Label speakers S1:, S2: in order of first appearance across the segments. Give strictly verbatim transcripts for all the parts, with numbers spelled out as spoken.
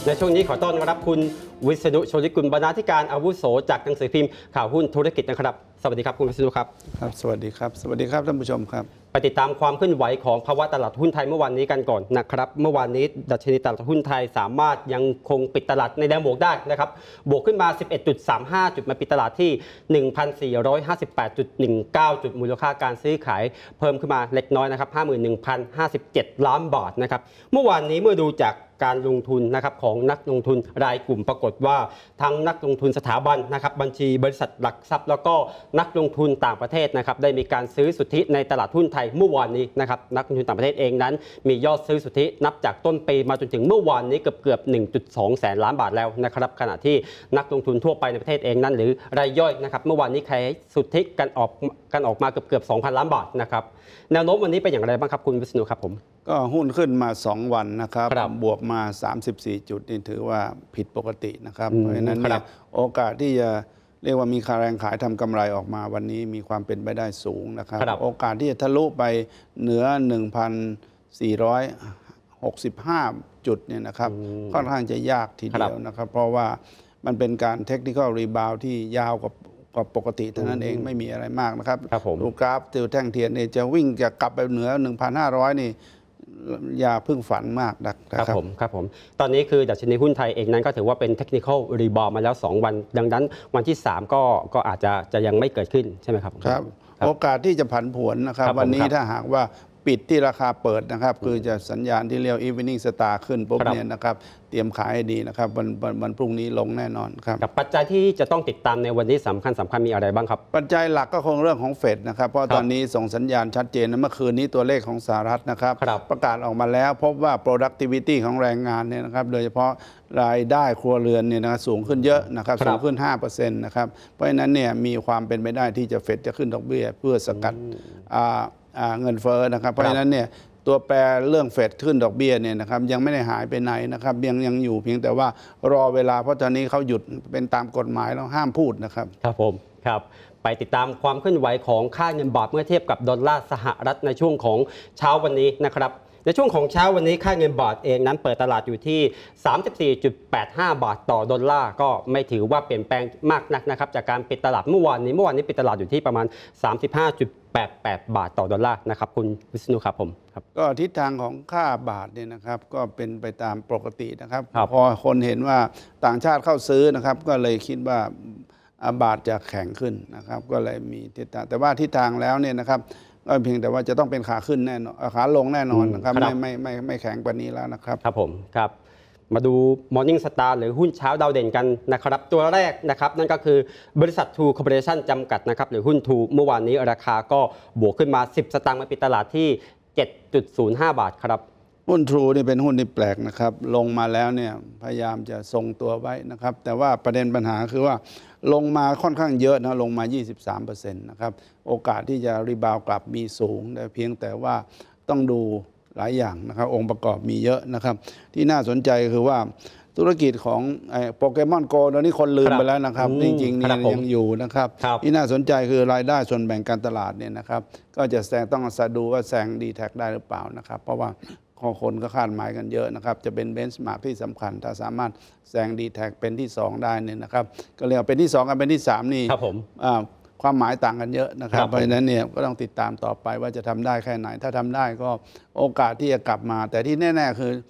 S1: ในช่วงนี้ขอต้อนรับคุณวิษณุ โชติกุลบรรณาธิการอาวุโสจากหนังสือพิมพ์ข่าวหุ้นธุรกิจนะครับสวัสดีครับคุณวิษณุครับ
S2: ครับสวัสดีครับสวัสดีครับท่านผู้ชมครับ
S1: ไปติดตามความเคลื่อนไหวของภาวะตลาดหุ้นไทยเมื่อวานนี้กันก่อนนะครับเมื่อวานนี้ดัชนีตลาดหุ้นไทยสามารถยังคงปิดตลาดในแนวบวกได้นะครับบวกขึ้นมา สิบเอ็ดจุดสามห้า จุดมาปิดตลาดที่ หนึ่งพันสี่ร้อยห้าสิบแปดจุดหนึ่งเก้า จุดมูลค่าการซื้อขายเพิ่มขึ้นมาเล็กน้อยนะครับ ห้าหมื่นหนึ่งพันห้าสิบเจ็ด ล้านบาทนะครับเมื่อวานนี้เมื่อดูจากการลงทุนนะครับของนักลงทุนรายกลุ่มปรากฏว่าทั้งนักลงทุนสถาบันนะครับบัญชีบริษัทหลักทรัพย์แล้วก็นักลงทุนต่างประเทศนะครับได้มีการซื้อสุทธิในตลาดหุ้นไทยเมื่อวานนี้นะครับนักลงทุนต่างประเทศเองนั้นมียอดซื้อสุทธินับจากต้นปีมาจนถึงเมื่อวานนี้เกือบเกือบ หนึ่งจุดสอง แสนล้านบาทแล้วนะครับขณะที่นักลงทุนทั่วไปในประเทศเองนั้นหรือรายย่อยนะครับเมื่อวานนี้ขายสุทธิกันออกกันออกมาเกือบเกือบ สองพัน ล้านบาทนะครับแนวโน้มวันนี้เป็นอย่างไรบ้างครับคุณวิษณุครับผม
S2: ก็หุ้นขึ้นมาสองวันนะครับบวกมาสามสิบสี่จุดนี่ถือว่าผิดปกตินะครับเพราะฉะนั้นเนี่ยโอกาสที่จะเรียกว่ามีค่าแรงขายทำกำไรออกมาวันนี้มีความเป็นไปได้สูงนะครับโอกาสที่จะทะลุไปเหนือ หนึ่งพันสี่ร้อยหกสิบห้า จุดเนี่ยนะครับค่อนข้างจะยากทีเดียวนะครับเพราะว่ามันเป็นการเทคนิคอลรีบาวที่ยาวกว่าปกติเท่านั้นเองไม่มีอะไรมากนะครับดูกราฟติวแท่งเทียนเนี่ยจะวิ่งจะกลับไปเหนือ หนึ่งพันห้าร้อย นี่อย่าเพิ่งฝันมากนะครับ
S1: ผมครับผมตอนนี้คือดัชนีหุ้นไทยเองนั้นก็ถือว่าเป็นเทคนิคอลรีบาวมาแล้วสองวันดังนั้นวันที่สามก็ก็อาจจะจะยังไม่เกิดขึ้นใช่ไหมครับ
S2: ครับโอกาสที่จะผันผวนนะครับวันนี้ถ้าหากว่าปิดที่ราคาเปิดนะครับคือจะสัญญาณที่เรียก evening star ขึ้นปุ๊บเนี่ยนะครับเตรียมขายให้ดีนะครับวันวันพรุ่งนี้ลงแน่นอนครับ
S1: กับปัจจัยที่จะต้องติดตามในวันนี้สำคัญสำคัญมีอะไรบ้างครับ
S2: ปัจจัยหลักก็คงเรื่องของเฟดนะครับเพราะตอนนี้ส่งสัญญาณชัดเจนนะเมื่อคืนนี้ตัวเลขของสหรัฐนะครับประกาศออกมาแล้วพบว่า productivity ของแรงงานเนี่ยนะครับโดยเฉพาะรายได้ครัวเรือนเนี่ยนะสูงขึ้นเยอะนะครับสูงขึ้น ห้าเปอร์เซ็นต์ นะครับเพราะฉะนั้นเนี่ยมีความเป็นไปได้ที่จะเฟดจะขึ้นดอกเบี้ยเพื่อสกัดเงินเฟ้อนะครับเพราะฉะนั้นเนี่ยตัวแปรเรื่องเฟดขึ้นดอกเบี้ยเนี่ยนะครับยังไม่ได้หายไปไหนนะครับยังยังอยู่เพียงแต่ว่ารอเวลาเพราะตอนนี้เขาหยุดเป็นตามกฎหมายแล้วห้ามพูดนะครับ
S1: ครับผมครับไปติดตามความเคลื่อนไหวของค่าเงินบาทเมื่อเทียบกับดอลลาร์สหรัฐในช่วงของเช้าวันนี้นะครับในช่วงของเช้าวันนี้ค่าเงินบาทเองนั้นเปิดตลาดอยู่ที่ สามสิบสี่จุดแปดห้า บาทต่อดอลลาร์ก็ไม่ถือว่าเปลี่ยนแปลงมากนักนะครับจากการปิดตลาดเมื่อวานนี้เมื่อวานนี้ปิดตลาดอยู่ที่ประมาณ สามสิบห้าจุดแปดแปด บาทต่อดอลลาร์นะครับคุณวิษณุครับผมครับ
S2: ก็ทิศทางของค่าบาทเนี่ยนะครับก็เป็นไปตามปกตินะครับพอคนเห็นว่าต่างชาติเข้าซื้อนะครับก็เลยคิดว่าบาทจะแข็งขึ้นนะครับก็เลยมีทิศทางแต่ว่าทิศทางแล้วเนี่ยนะครับก็เพียงแต่ว่าจะต้องเป็นขาขึ้นแน่นอนขาลงแน่นอนนะครับไม่ไม่ไม่ไม่แข็งกว่านี้แล้วนะครับ
S1: ครับผมครับมาดู Morning Star หรือหุ้นเช้าดาวเด่นกันนะครับตัวแรกนะครับนั่นก็คือบริษัท True Corporation จำกัดนะครับหรือหุ้น True เมื่อวานนี้ราคาก็บวกขึ้นมาสิบสตางค์มาปิดตลาดที่ เจ็ดจุดศูนย์ห้า บาทครับ
S2: หุ้น True นี่เป็นหุ้นที่แปลกนะครับลงมาแล้วเนี่ยพยายามจะทรงตัวไว้นะครับแต่ว่าประเด็นปัญหาคือว่าลงมาค่อนข้างเยอะนะลงมา ยี่สิบสามเปอร์เซ็นต์ นะครับโอกาสที่จะรีบาวกลับมีสูงแต่เพียงแต่ว่าต้องดูหลายอย่างนะครับองค์ประกอบมีเยอะนะครับที่น่าสนใจคือว่าธุรกิจของโปเกมอนโกตอนนี้คนลืมไปแล้วนะครับจริงๆนี่ยังอยู่นะครับที่น่าสนใจคือรายได้ส่วนแบ่งการตลาดเนี่ยนะครับก็จะแซงต้องอาศัยดูว่าแซงดีแท็กได้หรือเปล่านะครับเพราะว่าคนก็คาดหมายกันเยอะนะครับจะเป็นเบนช์มาร์กที่สำคัญถ้าสามารถแซงดีแท็กเป็นที่สองได้เนี่ยนะครับก็เรียกเป็นที่สองกับเป็นที่สามนี่ความหมายต่างกันเยอะนะครับเพราะฉะนั้นเนี่ยก็ต้องติดตามต่อไปว่าจะทำได้แค่ไหนถ้าทำได้ก็โอกาสที่จะกลับมาแต่ที่แน่ๆคือ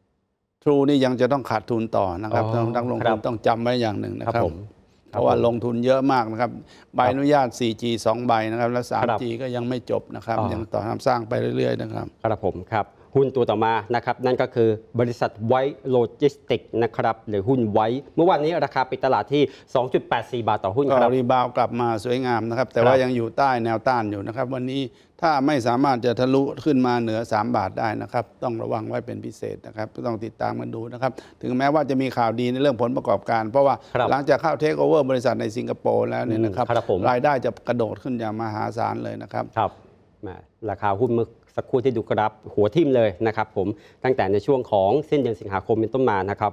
S2: True นี่ยังจะต้องขาดทุนต่อนะครับต้องต้องลงทุนต้องจำไว้อย่างหนึ่งนะครับเพราะว่าลงทุนเยอะมากนะครับใบอนุญาต โฟร์จี สองใบนะครับและ ทรีจี ก็ยังไม่จบนะครับยังต่อทำสร้างไปเรื่อยๆนะครับ
S1: ครับผมครับหุ้นตัวต่อมานะครับนั่นก็คือบริษัทไวท์โลจิสติกนะครับหรือหุ้นไวท์เมื่อวานนี้ราคาปิดตลาดที่ สองจุดแปดสี่ บาทต่อหุ้นครับ
S2: รีบาวกลับมาสวยงามนะครับแต่ว่ายังอยู่ใต้แนวต้านอยู่นะครับวันนี้ถ้าไม่สามารถจะทะลุขึ้นมาเหนือสามบาทได้นะครับต้องระวังไว้เป็นพิเศษนะครับต้องติดตามกันดูนะครับถึงแม้ว่าจะมีข่าวดีในเรื่องผลประกอบการเพราะว่าหลังจากเข้าเทคโอเวอร์บริษัทในสิงคโปร์แล้วเนี่ยนะครับรายได้จะกระโดดขึ้นอย่างมหาศาลเลยนะครับ
S1: ครับราคาหุ้นเมื่อสักครู่ที่ดูกราฟหัวทิ่มเลยนะครับผมตั้งแต่ในช่วงของสิ้นเดือนสิงหาคมเป็นต้นมานะครับ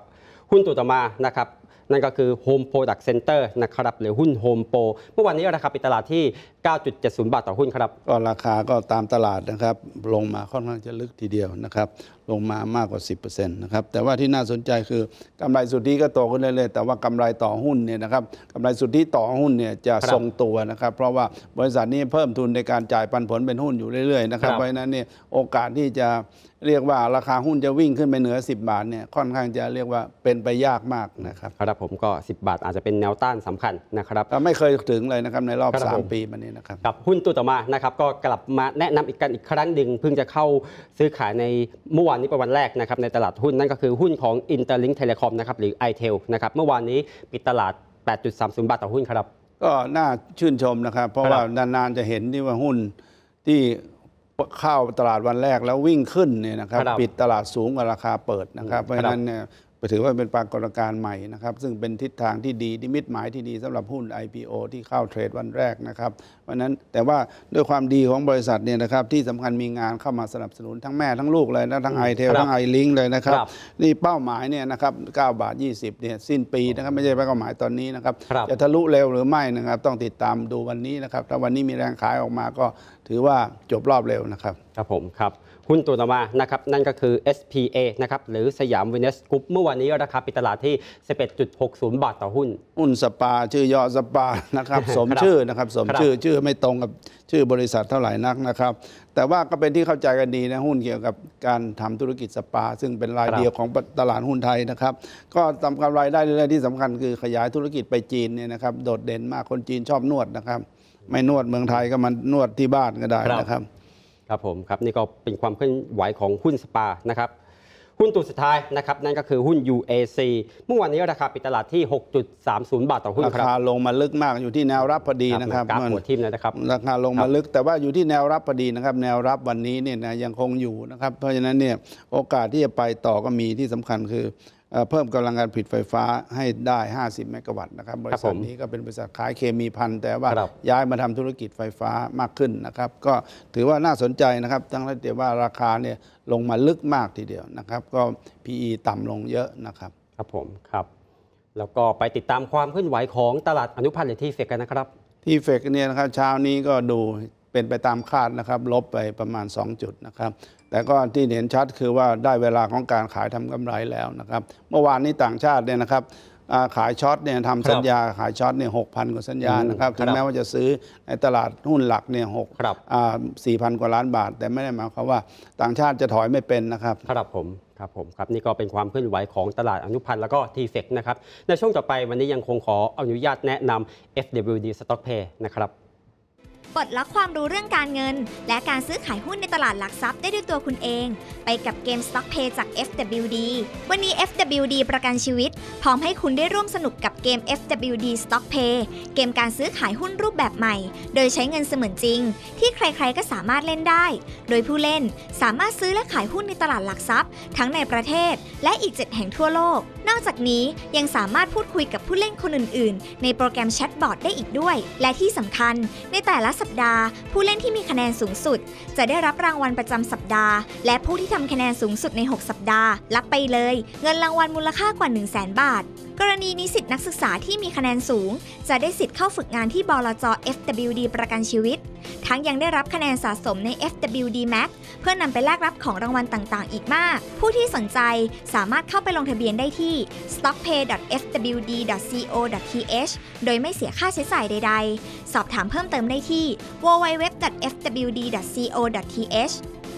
S1: หุ้นตัวต่อมานะครับนั่นก็คือ Home Product Center นะครับหรือหุ้น Home Pro เมื่อวานนี้ราคาปิดตลาดที่ เก้าจุดเจ็ดศูนย์ บาทต่อหุ้นครับ
S2: ก็ราคาก็ตามตลาดนะครับลงมาค่อนข้างจะลึกทีเดียวนะครับลงมามากกว่า สิบเปอร์เซ็นต์ นะครับแต่ว่าที่น่าสนใจคือกำไรสุทธิก็โตขึ้นเรื่อยๆแต่ว่ากำไรต่อหุ้นเนี่ยนะครับกำไรสุทธิต่อหุ้นเนี่ยจะทรงตัวนะครับเพราะว่าบริษัทนี้เพิ่มทุนในการจ่ายปันผลเป็นหุ้นอยู่เรื่อยๆนะครับเพราะฉะนั้นเนี่ยโอกาสที่จะเรียกว่าราคาหุ้นจะวิ่งขึ้นไปเหนือสิบบาทเนี่ยค่อนข้างจะเรียกว่าเป็นไปยากมากนะครับ
S1: ครับผมก็สิบบาทอาจจะเป็นแนวต้านสำคัญนะครับ
S2: ไม่เคยถึงเลยนะครับในรอบสามปีมานี้นะครับ
S1: กับหุ้นตัวต่อมานะครับก็กลับมาแนะนำอีกกันอีกครั้งหนึ่งเพิ่งจะเข้าซื้อขายในเมื่อวานนี้เป็นวันแรกนะครับในตลาดหุ้นนั่นก็คือหุ้นของ Interlink Telecom นะครับหรือ ไอ เทล นะครับเมื่อวานนี้ปิดตลาด แปดจุดสามศูนย์ บาทต่อหุ้นครับ
S2: ก็น่าชื่นชมนะครับเพราะว่านานๆจะเห็นที่ว่าหุ้นที่เข้าตลาดวันแรกแล้ววิ่งขึ้นเนี่ยนะครับปิดตลาดสูงกว่าราคาเปิดนะครับเพราะฉะนั้นเนี่ยถือว่าเป็นปรากฏการณ์ใหม่นะครับซึ่งเป็นทิศทางที่ดีนิมิตหมายที่ดีสำหรับหุ้น ไอ พี โอ ที่เข้าเทรดวันแรกนะครับเพราะนั้นแต่ว่าด้วยความดีของบริษัทเนี่ยนะครับที่สำคัญมีงานเข้ามาสนับสนุนทั้งแม่ทั้งลูกเลยนะทั้ง ไอ เทล ทั้ง ไอ ลิงก์ เลยนะครับนี่เป้าหมายเนี่ยนะครับเก้าบาทยี่สิบเนี่ยสิ้นปีนะครับไม่ใช่เป้าหมายตอนนี้นะครับจะทะลุเร็วหรือไม่นะครับต้องติดตามดูวันนี้นะครับถ้าวันนี้มีแรงขายออกมาก็ถือว่าจบรอบเร็วนะครับ
S1: ครับผมครับหุ้นตัวต่อมานะครับนั่นก็คือ เอส พี เอ นะครับหรือสยามเวเนสกรุ๊ปเมื่อวานนี้ราคาปิดตลาดที่ สิบเอ็ดจุดหกศูนย์ บาทต่อหุ้น
S2: หุ้นสปาชื่อย่อสปานะครับสมชื่อนะครับสมชื่อชื่อไม่ตรงกับชื่อบริษัทเท่าไหร่นักนะครับแต่ว่าก็เป็นที่เข้าใจกันดีนะหุ้นเกี่ยวกับการทำธุรกิจสปาซึ่งเป็นรายเดียวของตลาดหุ้นไทยนะครับก็ทำกำไรได้เรื่อยๆที่สำคัญคือขยายธุรกิจไปจีนเนี่ยนะครับโดดเด่นมากคนจีนชอบนวดนะครับไม่นวดเมืองไทยก็มานวดที่บ้านก็ได้นะครับ
S1: ครับผมครับนี่ก็เป็นความเคลื่อนไหวของหุ้นสปานะครับหุ้นตัวสุดท้ายนะครับนั่นก็คือหุ้น ยู เอ ซี เมื่อวานนี้ราคาปิดตลาดที่ หกจุดสามศูนย์ บาทต่อหุ้นครับ
S2: ราคาลงมาลึกมากอยู่ที่แนวรับพอดีนะครับ
S1: กราฟหัวทิ่มนะครับ
S2: ราคาลงมาลึกแต่ว่าอยู่ที่แนวรับพอดีนะครับแนวรับวันนี้เนี่ยนะยังคงอยู่นะครับเพราะฉะนั้นเนี่ยโอกาสที่จะไปต่อก็มีที่สำคัญคือเพิ่มกำลังการผลิตไฟฟ้าให้ได้ห้าสิบเมกะวัตต์นะครับบริษัทนี้ก็เป็นบริษัทขายเคมีภัณฑ์แต่ว่าย้ายมาทำธุรกิจไฟฟ้ามากขึ้นนะครับก็ถือว่าน่าสนใจนะครับทั้งที่ว่าราคาเนี่ยลงมาลึกมากทีเดียวนะครับก็ พี อี ต่ำลงเยอะนะครับ
S1: ครับผมครับแล้วก็ไปติดตามความเคลื่อนไหวของตลาดอนุพันธ์หรือที่เฟกกันนะครับ
S2: ที่เฟกเนี่ยนะครับเช้านี้ก็ดูเป็นไปตามคาดนะครับลบไปประมาณสองจุดนะครับแต่ก็ที่เห็นชัดคือว่าได้เวลาของการขายทำกำไรแล้วนะครับเมื่อวานนี้ต่างชาติเนี่ยนะครับขายช็อตเนี่ยทำสัญญาขายช็อตเนี่ยหกพันกว่าสัญญานะครับถึงแม้ว่าจะซื้อในตลาดหุ้นหลักเนี่ยหกสี่พันกว่าล้านบาทแต่ไม่ได้หมายความว่าต่างชาติจะถอยไม่เป็นนะครับ
S1: ครับผมครับผมครับนี่ก็เป็นความเคลื่อนไหวของตลาดอนุพันธ์แล้วก็ทีเฟกนะครับในช่วงต่อไปวันนี้ยังคงขออนุญาตแนะนำ เอฟ ดับเบิลยู ดี Stock Pay นะครับ
S3: ปลดล็อกความรู้เรื่องการเงินและการซื้อขายหุ้นในตลาดหลักทรัพย์ได้ด้วยตัวคุณเองไปกับเกม Stock Pay จาก เอฟ ดับเบิลยู ดี วันนี้ เอฟ ดับเบิลยู ดี ประกันชีวิตพร้อมให้คุณได้ร่วมสนุกกับเกม เอฟ ดับเบิลยู ดี Stock Pay เกมการซื้อขายหุ้นรูปแบบใหม่โดยใช้เงินเสมือนจริงที่ใครๆก็สามารถเล่นได้โดยผู้เล่นสามารถซื้อและขายหุ้นในตลาดหลักทรัพย์ทั้งในประเทศและอีกเจ็ดแห่งทั่วโลกนอกจากนี้ยังสามารถพูดคุยกับผู้เล่นคนอื่นๆในโปรแกรมแชทบอทได้อีกด้วยและที่สำคัญในแต่ละสัปดาห์ผู้เล่นที่มีคะแนนสูงสุดจะได้รับรางวัลประจำสัปดาห์และผู้ที่ทำคะแนนสูงสุดในหกสัปดาห์รับไปเลยเงินรางวัลมูลค่ากว่า หนึ่งแสน บาทกรณีนิสิตนักศึกษาที่มีคะแนนสูงจะได้สิทธิ์เข้าฝึกงานที่บลจ. เอฟ ดับเบิลยู ดี ประกันชีวิตทั้งยังได้รับคะแนนสะสมใน เอฟ ดับเบิลยู ดี Max เพื่อนำไปแลกรับของรางวัลต่างๆอีกมากผู้ที่สนใจสามารถเข้าไปลงทะเบียนได้ที่ สต็อกเพย์ ดอท เอฟ ดับเบิลยู ดี ดอท ซี โอ ดอท ที เอช โดยไม่เสียค่าใช้จ่ายใดๆสอบถามเพิ่มเติมได้ที่ ดับเบิลยู ดับเบิลยู ดับเบิลยู ดอท เอฟ ดับเบิลยู ดี ดอท ซี โอ ดอท ที เอช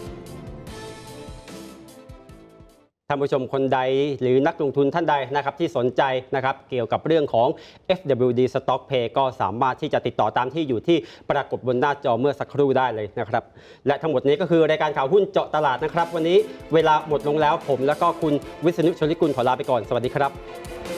S1: ท่านผู้ชมคนใดหรือนักลงทุนท่านใดนะครับที่สนใจนะครับเกี่ยวกับเรื่องของ เอฟ ดับเบิลยู ดี Stock Pay ก็สามารถที่จะติดต่อตามที่อยู่ที่ปรากฏบนหน้าจอเมื่อสักครู่ได้เลยนะครับและทั้งหมดนี้ก็คือรายการข่าวหุ้นเจาะตลาดนะครับวันนี้เวลาหมดลงแล้วผมและก็คุณวิษณุ ชลกุลขอลาไปก่อนสวัสดีครับ